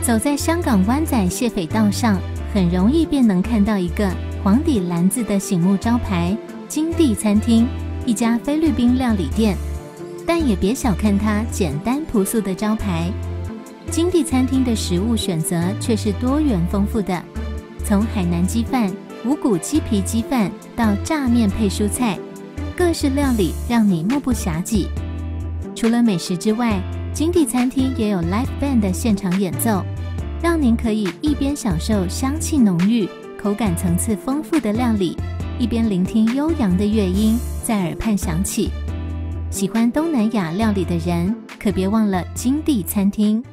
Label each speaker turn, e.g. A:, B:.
A: 走在香港湾仔蟹匪道上，很容易便能看到一个黄底蓝字的醒目招牌金地餐厅，一家菲律宾料理店。但也别小看它简单朴素的招牌，金地餐厅的食物选择却是多元丰富的，从海南鸡饭、五谷鸡皮鸡饭到炸面配蔬菜，各式料理让你目不暇接。除了美食之外，金地餐厅也有 live band 的现场演奏，让您可以一边享受香气浓郁、口感层次丰富的料理，一边聆听悠扬的乐音在耳畔响起。喜欢东南亚料理的人，可别忘了金地餐厅。